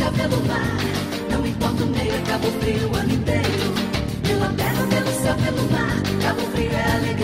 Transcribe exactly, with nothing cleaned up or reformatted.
céu, pelo mar. Não importa o meio, é Cabo Frio o ano inteiro. Pela terra, pelo céu, pelo mar. Cabo Frio é alegria.